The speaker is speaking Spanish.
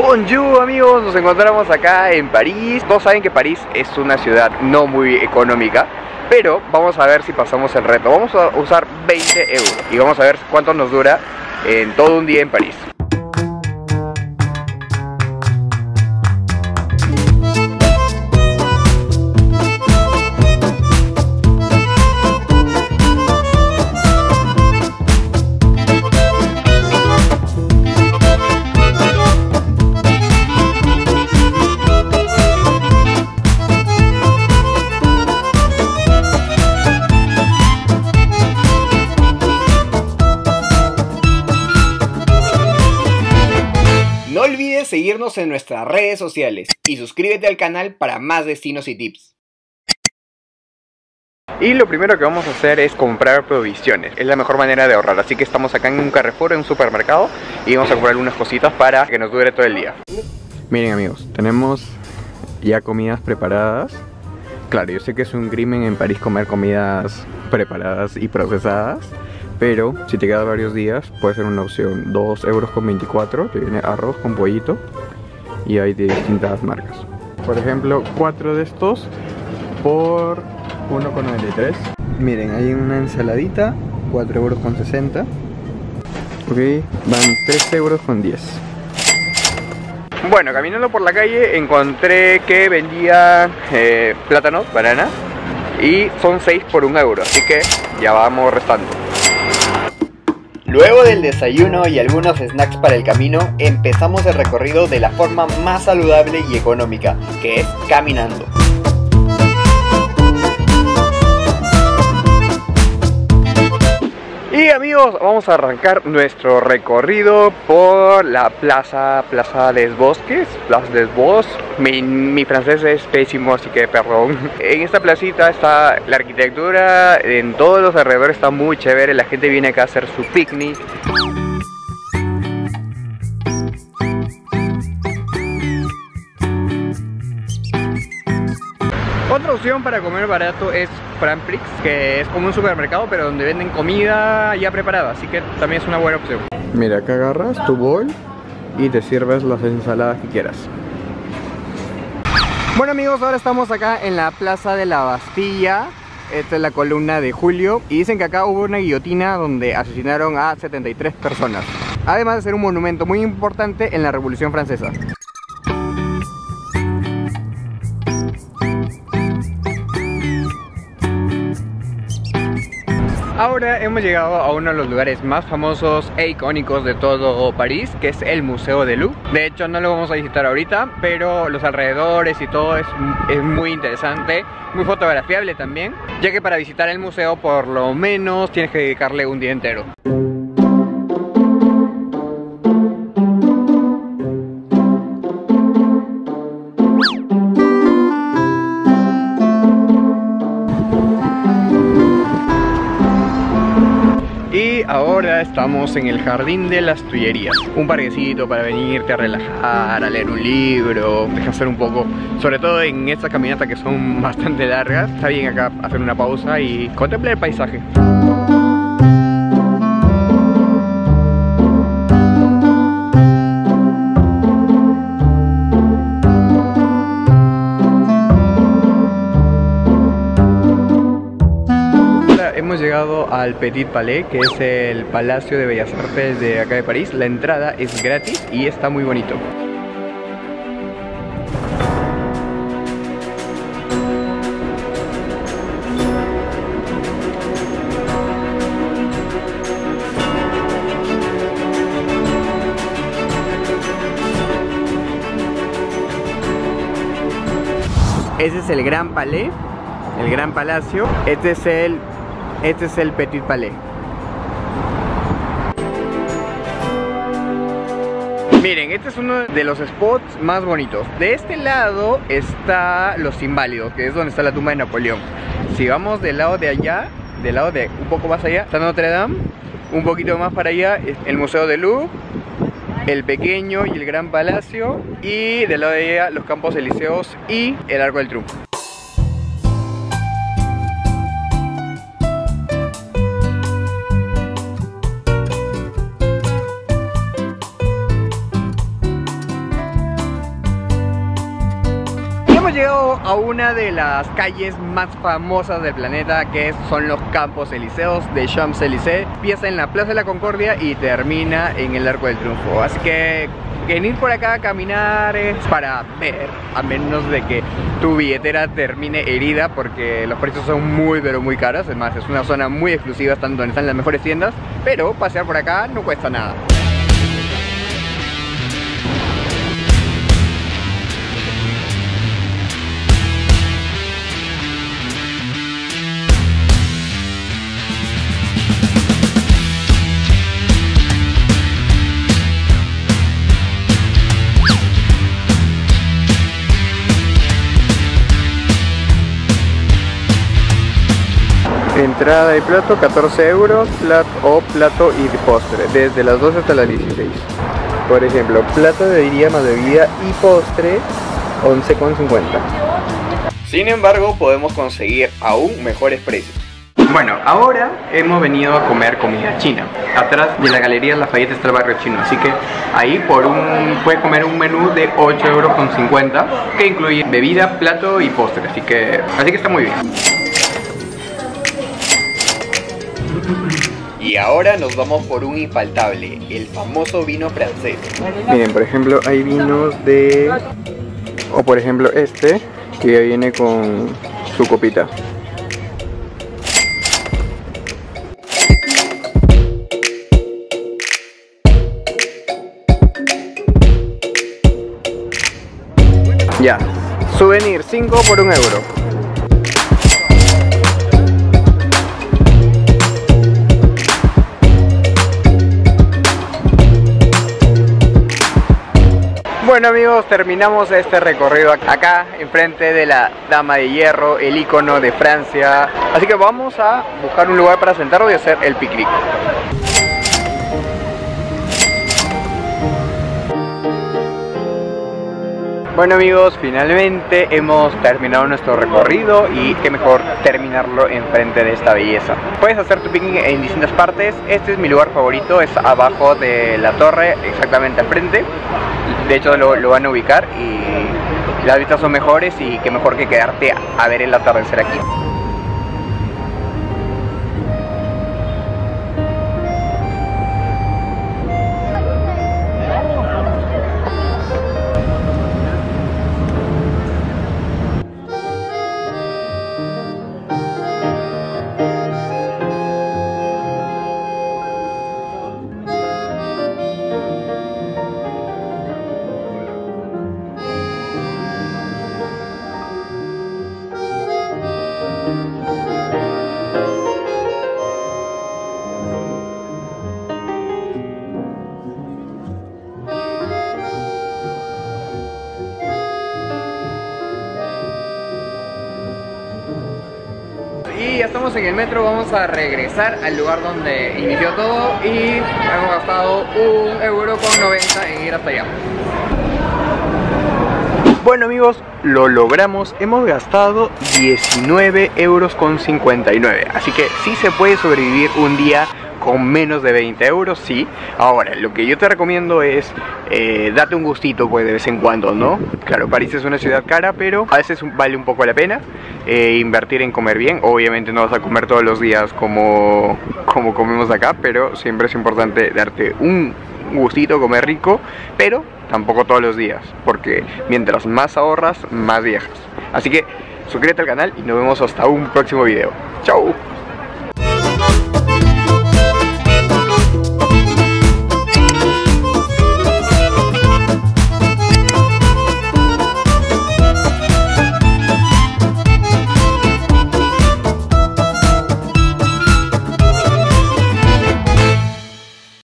Bonjour amigos, nos encontramos acá en París. Todos saben que París es una ciudad no muy económica, pero vamos a ver si pasamos el reto. Vamos a usar 20 euros y vamos a ver cuánto nos dura en todo un día en París. No olvides seguirnos en nuestras redes sociales y suscríbete al canal para más destinos y tips. Y lo primero que vamos a hacer es comprar provisiones. Es la mejor manera de ahorrar, así que estamos acá en un Carrefour, en un supermercado, y vamos a comprar algunas cositas para que nos dure todo el día. Miren amigos, tenemos ya comidas preparadas. Claro, yo sé que es un crimen en París comer comidas preparadas y procesadas, pero si te quedas varios días puede ser una opción. 2,24 euros, que viene arroz con pollito y hay de distintas marcas. Por ejemplo, 4 de estos por 1,93. Miren, hay una ensaladita, 4,60 euros. Ok, van 3,10 euros. Bueno, caminando por la calle encontré que vendía plátanos, bananas, y son 6 por 1 euro, así que ya vamos restando. Luego del desayuno y algunos snacks para el camino, empezamos el recorrido de la forma más saludable y económica, que es caminando. Y amigos, vamos a arrancar nuestro recorrido por la Plaza des Bosques, Place des Bosques. Mi francés es pésimo, así que perdón. En esta placita está la arquitectura, en todos los alrededores está muy chévere, la gente viene acá a hacer su picnic. Otra opción para comer barato es Franprix, que es como un supermercado pero donde venden comida ya preparada, así que también es una buena opción. Mira, acá agarras tu bol y te sirves las ensaladas que quieras. Bueno amigos, ahora estamos acá en la Plaza de la Bastilla. Esta es la columna de Julio y dicen que acá hubo una guillotina donde asesinaron a 73 personas. Además de ser un monumento muy importante en la Revolución Francesa. Ahora hemos llegado a uno de los lugares más famosos e icónicos de todo París, que es el Museo del Louvre. De hecho no lo vamos a visitar ahorita, pero los alrededores y todo es muy interesante, muy fotografiable también, ya que para visitar el museo por lo menos tienes que dedicarle un día entero. Y ahora estamos en el Jardín de las Tullerías, un parquecito para venirte a relajar, a leer un libro, descansar un poco, sobre todo en estas caminatas que son bastante largas. Está bien acá hacer una pausa y contemplar el paisaje. Hemos llegado al Petit Palais, que es el Palacio de Bellas Artes de acá de París. La entrada es gratis y está muy bonito. Ese es el Gran Palais, el Gran Palacio. Este es el Petit Palais. Miren, este es uno de los spots más bonitos. De este lado está Los Inválidos, que es donde está la tumba de Napoleón. Si vamos del lado de allá, del lado de un poco más allá, está Notre Dame. Un poquito más para allá es el Museo del Louvre, el pequeño y el Gran Palacio, y del lado de allá los Campos Elíseos y el Arco del Triunfo. llegado a una de las calles más famosas del planeta, que son los Campos Elíseos de Champs-Élysées. Empieza en la Plaza de la Concordia y termina en el Arco del Triunfo. Así que venir por acá a caminar es para ver, a menos de que tu billetera termine herida, porque los precios son muy pero muy caros. Además es una zona muy exclusiva, donde están las mejores tiendas, pero pasear por acá no cuesta nada. Entrada y plato 14 euros, plato y postre, desde las 12 hasta las 16. Por ejemplo, plato de día más bebida y postre, 11,50. Sin embargo, podemos conseguir aún mejores precios. Bueno, ahora hemos venido a comer comida china. Atrás de la Galería Lafayette está el barrio chino, así que ahí puedes comer un menú de 8,50 euros, que incluye bebida, plato y postre, así que está muy bien. Y ahora nos vamos por un infaltable, el famoso vino francés. Miren, por ejemplo, hay vinos de... O por ejemplo este, que ya viene con su copita. Ya, souvenir 5 por 1 euro. Bueno amigos, terminamos este recorrido acá enfrente de la Dama de Hierro, el icono de Francia. Así que vamos a buscar un lugar para sentarnos y hacer el picnic. Bueno amigos, finalmente hemos terminado nuestro recorrido y qué mejor terminarlo enfrente de esta belleza. Puedes hacer tu picnic en distintas partes. Este es mi lugar favorito, es abajo de la torre, exactamente al frente. De hecho lo van a ubicar y las vistas son mejores y qué mejor que quedarte a ver el atardecer aquí. Y ya estamos en el metro, vamos a regresar al lugar donde inició todo y hemos gastado 1,90 euros en ir hasta allá. Bueno amigos, lo logramos, hemos gastado 19,59 euros, así que sí se puede sobrevivir un día con menos de 20 euros, sí. Ahora, lo que yo te recomiendo es date un gustito pues de vez en cuando, ¿no? Claro, París es una ciudad cara, pero a veces vale un poco la pena invertir en comer bien. Obviamente no vas a comer todos los días como comemos acá, pero siempre es importante darte un gustito, comer rico, pero tampoco todos los días, porque mientras más ahorras, más viajas. Así que suscríbete al canal y nos vemos hasta un próximo video. ¡Chao!